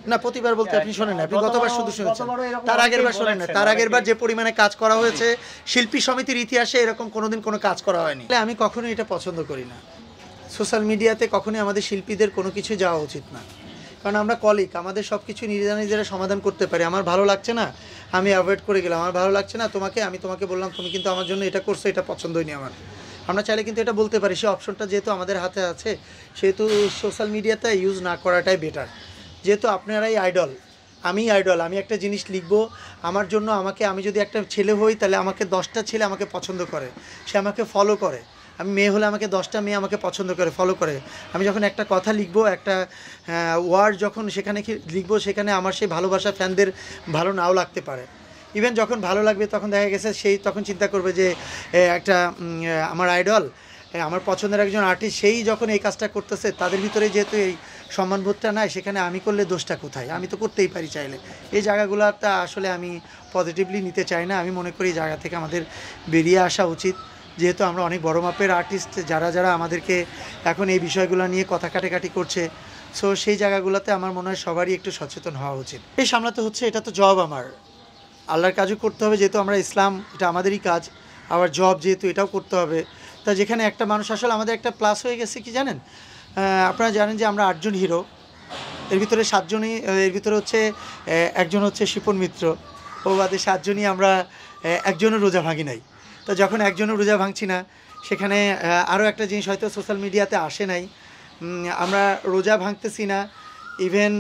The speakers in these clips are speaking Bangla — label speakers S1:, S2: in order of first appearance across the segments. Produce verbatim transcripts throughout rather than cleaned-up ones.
S1: না প্রতিবার বলতে আপনি শোনেন না, আপনি গতবার শুধু শুনেছেন, তার আগের বার শোনেন না। তার আগের বার যে পরিমাণে কাজ করা হয়েছে শিল্পী সমিতির ইতিহাসে এরকম কোনোদিন কোনো কাজ করা হয়নি। আমি কখনোই এটা পছন্দ করি না। সোশ্যাল মিডিয়াতে কখনোই আমাদের শিল্পীদের কোনো কিছু যাওয়া উচিত না, কারণ আমরা কলিগ, আমাদের সব কিছু নিজেরা নিজেরা সমাধান করতে পারি। আমার ভালো লাগছে না, আমি অ্যাভয়েড করে গেলাম। আমার ভালো লাগছে না তোমাকে, আমি তোমাকে বললাম তুমি কিন্তু আমার জন্য এটা করছো, এটা পছন্দ হয়নি আমার। আমরা চাইলে কিন্তু এটা বলতে পারি। সেই অপশনটা যেহেতু আমাদের হাতে আছে, সেহেতু সোশ্যাল মিডিয়াতে ইউজ না করাটাই বেটার। যেহেতু আপনারাই আইডল, আমি আইডল, আমি একটা জিনিস লিখবো আমার জন্য, আমাকে, আমি যদি একটা ছেলে হই তাহলে আমাকে দশটা ছেলে আমাকে পছন্দ করে, সে আমাকে ফলো করে। আমি মেয়ে হলে আমাকে দশটা মেয়ে আমাকে পছন্দ করে, ফলো করে। আমি যখন একটা কথা লিখবো, একটা ওয়ার্ড যখন সেখানে লিখবো, সেখানে আমার সেই ভালোবাসা ফ্যানদের ভালো নাও লাগতে পারে। ইভেন যখন ভালো লাগবে তখন দেখা গেছে সেই তখন চিন্তা করবে যে একটা আমার আইডল, আমার পছন্দের একজন আর্টিস্ট, সেই যখন এই কাজটা করতেছে, তাদের ভিতরে যেহেতু এই সম্মানবোধটা নাই, সেখানে আমি করলে দোষটা কোথায়? আমি তো করতেই পারি চাইলে। এই জায়গাগুলোটা আসলে আমি পজিটিভলি নিতে চাই না। আমি মনে করি এই জায়গা থেকে আমাদের বেরিয়ে আসা উচিত, যেহেতু আমরা অনেক বড় মাপের আর্টিস্ট, যারা যারা আমাদেরকে এখন এই বিষয়গুলো নিয়ে কথা কাটাকাটি করছে। সো সেই জায়গাগুলোতে আমার মনে হয় সবারই একটু সচেতন হওয়া উচিত। এই সামলাতে হচ্ছে, এটা তো জব, আমার আল্লাহর কাজও করতে হবে, যেহেতু আমরা ইসলাম, এটা আমাদেরই কাজ। আবার জব যেহেতু, এটাও করতে হবে। তা যেখানে একটা মানুষ, আসলে আমাদের একটা প্লাস হয়ে গেছে কি জানেন, আপনারা জানেন যে আমরা আটজন হিরো, এর ভিতরে সাতজনই, এর ভিতরে হচ্ছে একজন হচ্ছে শিপন মিত্র, ও বাদে সাতজনই আমরা একজনও রোজা ভাঙি নাই। তো যখন একজনও রোজা ভাঙছি না, সেখানে আরও একটা জিনিস হয়তো সোশ্যাল মিডিয়াতে আসে নাই, আমরা রোজা ভাঙতেছি না। ইভেন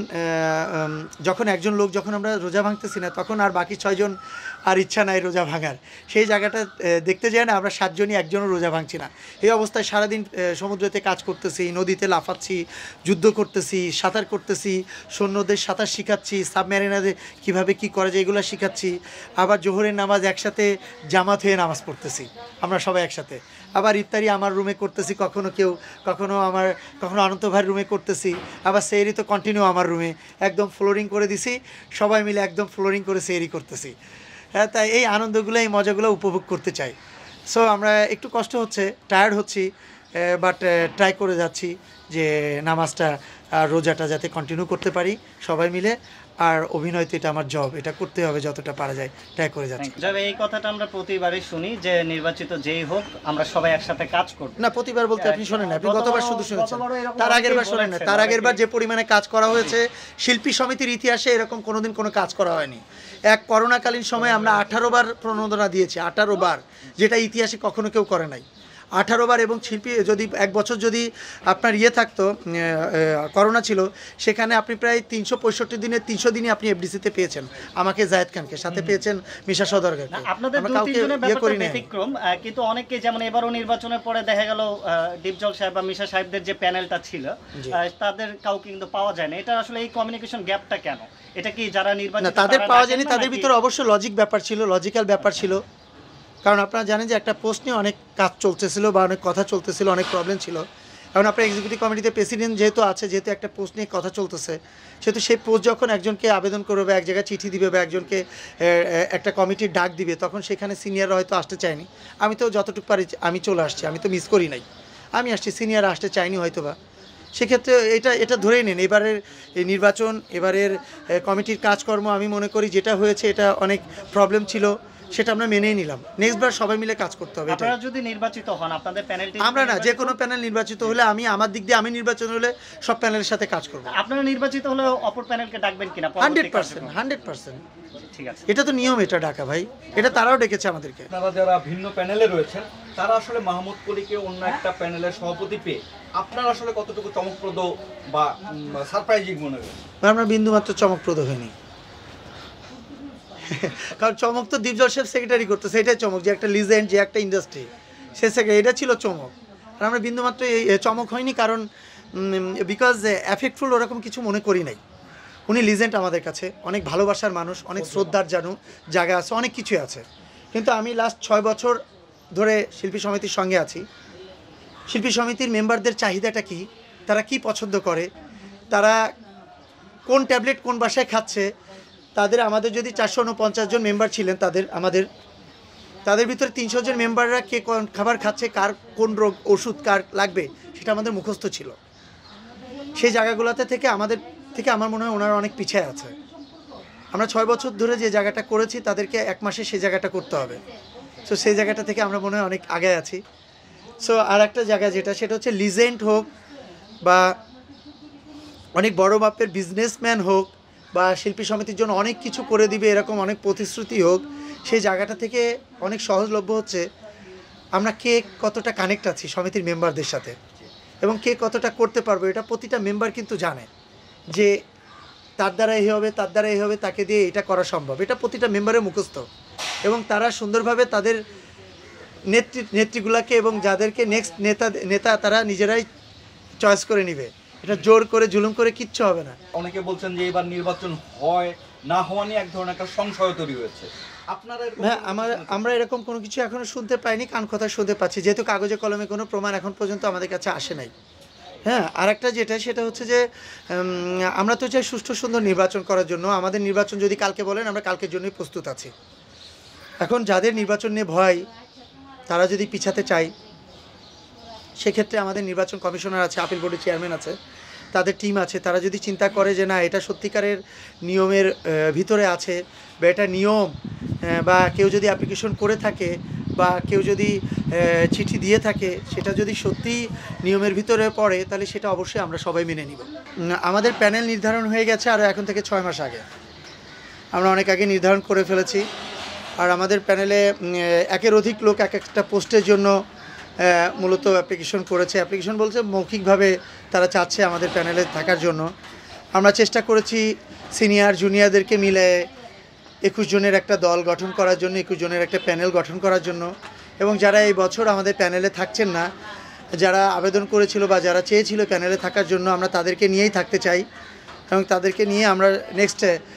S1: যখন একজন লোক, যখন আমরা রোজা ভাঙতেছি না, তখন আর বাকি ছয়জন আর ইচ্ছা নাই রোজা ভাঙার। সেই জায়গাটা দেখতে যায় না, আমরা সাতজনই একজনও রোজা ভাঙছি না। এই অবস্থায় সারাদিন সমুদ্রেতে কাজ করতেছি, নদীতে লাফাচ্ছি, যুদ্ধ করতেছি, সাঁতার করতেছি, সৈন্যদের সাঁতার শিখাচ্ছি, সাবমেরিনাদের কীভাবে কী করা যায় এগুলো শিখাচ্ছি। আবার জোহরের নামাজ একসাথে জামাত হয়ে নামাজ পড়তেছি আমরা সবাই একসাথে। আবার ইফতারি আমার রুমে করতেছি, কখনো কেউ, কখনো আমার, কখনো অনন্ত ভাইয়ের রুমে করতেছি। আবার সেহরি তো কন্টিনিউ আমার রুমে, একদম ফ্লোরিং করে দিছি, সবাই মিলে একদম ফ্লোরিং করে সেহরি করতেছি। হ্যাঁ, তাই এই আনন্দগুলো, এই মজাগুলো উপভোগ করতে চাই। সো আমরা একটু কষ্ট হচ্ছে, টায়ার্ড হচ্ছি, বাট ট্রাই করে যাচ্ছি যে নামাজটা, রোজাটা যাতে কন্টিনিউ করতে পারি সবাই মিলে। আর অভিনয় তো এটা আমার জব, এটা করতে হবে যতটা পারা যায়, ট্রাই করে যাচ্ছি।
S2: তবে এই কথাটা আমরা প্রতিবারই শুনি যে নির্বাচিত যেই হোক আমরা সবাই একসাথে কাজ করব।
S1: না প্রতিবার বলতে আপনি শোনেন না, আপনি গতবার শুধু শুনেছেন, তার আগের বার শোনেন না। তার আগের বার যে পরিমাণে কাজ করা হয়েছে শিল্পী সমিতির ইতিহাসে এরকম কোনোদিন কোনো কাজ করা হয়নি। এক করোনাকালীন সময়ে আমরা আঠারো বার প্রণোদনা দিয়েছি, আঠারো বার, যেটা ইতিহাসে কখনো কেউ করে নাই। আঠারো বার। এবং শিল্পী যদি এক বছর যদি আপনার ইয়ে থাকতো, করোনা ছিল, সেখানে আপনি প্রায় তিনশো পঁয়ষট্টি দিনে তিনশো দিনই আপনি এফডিসিতে পেয়েছেন আমাকে, জায়েদ খানকে, সাথে পেয়েছেন মিশা সওদাগরকে।
S2: আপনাদের দুই তিনজনের ব্যাপারটা ব্যতিক্রম, কিন্তু অনেকে, যেমন এবারও নির্বাচনের পরে দেখা গেল ডিপজল সাহেব বা মিশা সাহেবদের যে প্যানেলটা ছিল, তাদের কাউকে কিন্তু পাওয়া যায় না। এটা আসলে এই কমিউনিকেশন গ্যাপটা কেন? এটা কি যারা নির্বাচিত
S1: তাদের পাওয়া যায়নি, তাদের ভিতরে অবশ্য লজিক ব্যাপার ছিল, লজিক্যাল ব্যাপার ছিল। কারণ আপনারা জানেন যে একটা পোস্ট নিয়ে অনেক কাজ চলতেছিল বা অনেক কথা চলতেছিল, অনেক প্রবলেম ছিল। কারণ আপনার এক্সিকিউটিভ কমিটিতে প্রেসিডেন্ট যেহেতু আছে, যেহেতু একটা পোস্ট নিয়ে কথা চলতেছে, সেহেতু সেই পোস্ট যখন একজনকে আবেদন করবে বা এক জায়গায় চিঠি দিবে বা একজনকে একটা কমিটির ডাক দিবে, তখন সেখানে সিনিয়ররা হয়তো আসতে চায়নি। আমি তো যতটুকু পারি আমি চলে আসছি, আমি তো মিস করি নাই, আমি আসছি, সিনিয়ররা আসতে চাইনি হয়তো বা। সেক্ষেত্রে এটা এটা ধরেই নেন, এবারের এই নির্বাচন, এবারের কমিটির কাজকর্ম, আমি মনে করি যেটা হয়েছে এটা অনেক প্রবলেম ছিল, সেটা আমরা মেনেই নিলাম। নেক্সট বার সবাই মিলে কাজ করতে হবে।
S2: আপনারা যদি নির্বাচিত হন, আপনাদের প্যানেলটি,
S1: আমরা না, যে কোনো প্যানেল নির্বাচিত হলে, আমি আমার দিক দিয়ে আমি নির্বাচন হলে সব প্যানেলের সাথে কাজ করব।
S2: আপনারা নির্বাচিত হলে অপর প্যানেলকে ডাকবেন কিনা?
S1: হান্ড্রেড পার্সেন্ট হান্ড্রেড পার্সেন্ট
S2: ঠিক আছে,
S1: এটা তো নিয়ম, এটা ডাকা ভাই, এটা তারাও ডেকেছে আমাদেরকে।
S3: আপনারা যারা ভিন্ন প্যানেলে রয়েছেন, তারা আসলে মাহমুদ কলিকে অন্য একটা প্যানেলের সভাপতি পেয়ে আপনারা আসলে কতটুকু চমকপ্রদ বা সারপ্রাইজিং মনে হয়?
S1: আমরা বিন্দুমাত্র চমকপ্রদ হয়নি, কারণ চমক তো ডিপজল সাহেব সেক্রেটারি করতেছে, এটাই চমক, যে একটা লিজেন্ড, যে একটা ইন্ডাস্ট্রি, সে সেক্রেটারি, এটা ছিল চমক। আর আমরা বিন্দুমাত্র এই চমক হয়নি, কারণ বিকজ এফেক্টফুল ওরকম কিছু মনে করি নাই। উনি লিজেন্ড আমাদের কাছে, অনেক ভালোবাসার মানুষ, অনেক শ্রদ্ধার জানু জায়গা আছে, অনেক কিছুই আছে। কিন্তু আমি লাস্ট ছয় বছর ধরে শিল্পী সমিতির সঙ্গে আছি। শিল্পী সমিতির মেম্বারদের চাহিদাটা কি, তারা কি পছন্দ করে, তারা কোন ট্যাবলেট কোন বাসায় খাচ্ছে, তাদের, আমাদের যদি চারশো উনপঞ্চাশ জন মেম্বার ছিলেন, তাদের আমাদের তাদের ভিতরে তিনশো জন মেম্বাররা কে কোন খাবার খাচ্ছে, কার কোন রোগ ওষুধ কার লাগবে, সেটা আমাদের মুখস্থ ছিল। সেই জায়গাগুলোতে থেকে আমাদের থেকে আমার মনে হয় ওনারা অনেক পিছিয়ে আছে। আমরা ছয় বছর ধরে যে জায়গাটা করেছি তাদেরকে এক মাসে সেই জায়গাটা করতে হবে। সো সেই জায়গাটা থেকে আমরা মনে হয় অনেক আগে আছি। সো আর একটা জায়গা যেটা সেটা হচ্ছে লিজেন্ড হোক বা অনেক বড় মাপের বিজনেসম্যান হোক বা শিল্পী সমিতির জন্য অনেক কিছু করে দিবে এরকম অনেক প্রতিশ্রুতি হোক, সেই জায়গাটা থেকে অনেক সহজলভ্য হচ্ছে আমরা কে কতটা কানেক্ট আছি সমিতির মেম্বারদের সাথে এবং কে কতটা করতে পারবো। এটা প্রতিটা মেম্বার কিন্তু জানে যে তার দ্বারা এই হবে, তার দ্বারা এই হবে, তাকে দিয়ে এটা করা সম্ভব। এটা প্রতিটা মেম্বারের মুখস্থ এবং তারা সুন্দরভাবে তাদের নেত্রী নেত্রীগুলাকে এবং যাদেরকে নেক্সট নেতা নেতা তারা নিজেরাই চয়েস করে নেবে। এটা জোর করে জুলুম করে কিচ্ছু হবে না।
S3: অনেকে বলছেন যে এবার নির্বাচন হয় না হওয়া নিয়ে এক ধরনের একটা সংশয় তৈরি হয়েছে। আপনারা এরকম
S1: হ্যাঁ, আমার আমরা এরকম কোনো কিছু এখনো শুনতে পাইনি, কান কথা শুনতে পাচ্ছি, যেহেতু কাগজে কলমে কোনো প্রমাণ এখন পর্যন্ত আমাদের কাছে আসে নাই। হ্যাঁ, আর একটা যেটা সেটা হচ্ছে যে আমরা তো চাই সুষ্ঠু সুন্দর নির্বাচন করার জন্য। আমাদের নির্বাচন যদি কালকে বলেন আমরা কালকের জন্যই প্রস্তুত আছি। এখন যাদের নির্বাচন নিয়ে ভয় তারা যদি পিছাতে চায় সেক্ষেত্রে আমাদের নির্বাচন কমিশনার আছে, আপিল বোর্ডের চেয়ারম্যান আছে, তাদের টিম আছে। তারা যদি চিন্তা করে যে না এটা সত্যিকারের নিয়মের ভিতরে আছে বা এটা নিয়ম, বা কেউ যদি অ্যাপ্লিকেশন করে থাকে বা কেউ যদি চিঠি দিয়ে থাকে সেটা যদি সত্যি নিয়মের ভিতরে পড়ে তাহলে সেটা অবশ্যই আমরা সবাই মেনে নিব। আমাদের প্যানেল নির্ধারণ হয়ে গেছে আরও এখন থেকে ছয় মাস আগে, আমরা অনেক আগে নির্ধারণ করে ফেলেছি। আর আমাদের প্যানেলে একের অধিক লোক এক একটা পোস্টের জন্য মূলত অ্যাপ্লিকেশন করেছে। অ্যাপ্লিকেশন বলছে মৌখিকভাবে তারা চাচ্ছে আমাদের প্যানেলে থাকার জন্য। আমরা চেষ্টা করেছি সিনিয়র জুনিয়রদেরকে মিলে একুশ জনের একটা দল গঠন করার জন্য, একুশ জনের একটা প্যানেল গঠন করার জন্য। এবং যারা এই বছর আমাদের প্যানেলে থাকছেন না, যারা আবেদন করেছিল বা যারা চেয়েছিল প্যানেলে থাকার জন্য, আমরা তাদেরকে নিয়েই থাকতে চাই এবং তাদেরকে নিয়ে আমরা নেক্সট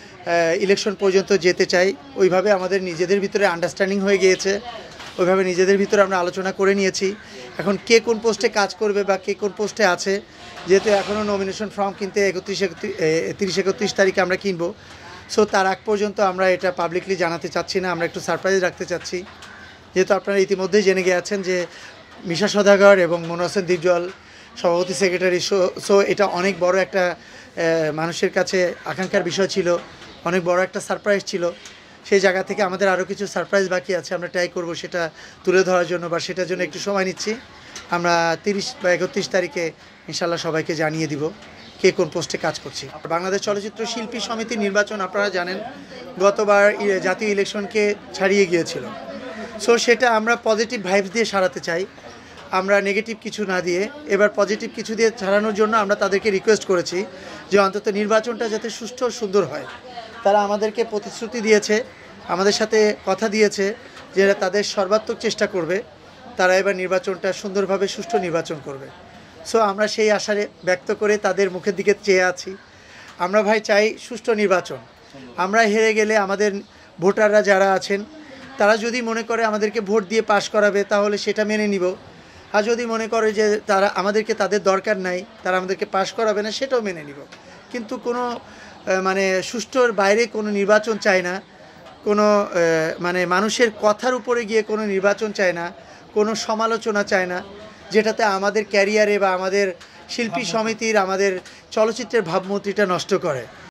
S1: ইলেকশন পর্যন্ত যেতে চাই। ওইভাবে আমাদের নিজেদের ভিতরে আন্ডারস্ট্যান্ডিং হয়ে গিয়েছে, ওইভাবে নিজেদের ভিতরে আমরা আলোচনা করে নিয়েছি। এখন কে কোন পোস্টে কাজ করবে বা কে কোন পোস্টে আছে, যেহেতু এখনও নমিনেশন ফর্ম কিনতে একত্রিশ একত্রিশ তিরিশ একত্রিশ তারিখে আমরা কিনবো। সো তার আগ পর্যন্ত আমরা এটা পাবলিকলি জানাতে চাচ্ছি না, আমরা একটু সারপ্রাইজ রাখতে চাচ্ছি। যেহেতু আপনারা ইতিমধ্যেই জেনে গিয়েছেন যে মিশা সওদাগর এবং মনোয়ার হোসেন দীপজল সভাপতি সেক্রেটারি। সো সো এটা অনেক বড় একটা মানুষের কাছে আকাঙ্ক্ষার বিষয় ছিল, অনেক বড় একটা সারপ্রাইজ ছিল। সেই জায়গা থেকে আমাদের আরও কিছু সারপ্রাইজ বাকি আছে, আমরা ট্রাই করব সেটা তুলে ধরার জন্য বা সেটার জন্য একটু সময় নিচ্ছি। আমরা তিরিশ বা একত্রিশ তারিখে ইনশাল্লাহ সবাইকে জানিয়ে দিব কে কোন পোস্টে কাজ করছি। বাংলাদেশ চলচ্চিত্র শিল্পী সমিতির নির্বাচন আপনারা জানেন গতবার জাতীয় ইলেকশনকে ছাড়িয়ে গিয়েছিল। সো সেটা আমরা পজিটিভ ভাইবস দিয়ে সারাতে চাই, আমরা নেগেটিভ কিছু না দিয়ে এবার পজিটিভ কিছু দিয়ে ছাড়ানোর জন্য আমরা তাদেরকে রিকোয়েস্ট করেছি যে অন্তত নির্বাচনটা যাতে সুষ্ঠু ও সুন্দর হয়। তারা আমাদেরকে প্রতিশ্রুতি দিয়েছে, আমাদের সাথে কথা দিয়েছে যে তাদের সর্বাত্মক চেষ্টা করবে, তারা এবার নির্বাচনটা সুন্দরভাবে সুষ্ঠু নির্বাচন করবে। সো আমরা সেই আশারে ব্যক্ত করে তাদের মুখের দিকে চেয়ে আছি। আমরা ভাই চাই সুষ্ঠু নির্বাচন। আমরা হেরে গেলে আমাদের ভোটাররা যারা আছেন তারা যদি মনে করে আমাদেরকে ভোট দিয়ে পাশ করাবে তাহলে সেটা মেনে নিব, আর যদি মনে করে যে তারা আমাদেরকে তাদের দরকার নাই, তারা আমাদেরকে পাশ করাবে না, সেটাও মেনে নিব। কিন্তু কোনো মানে সুষ্ঠুর বাইরে কোনো নির্বাচন চায় না, কোনো মানে মানুষের কথার উপরে গিয়ে কোনো নির্বাচন চায় না, কোনো সমালোচনা চায় না, যেটাতে আমাদের ক্যারিয়ারে বা আমাদের শিল্পী সমিতির আমাদের চলচ্চিত্রের ভাবমূর্তিটা নষ্ট করে।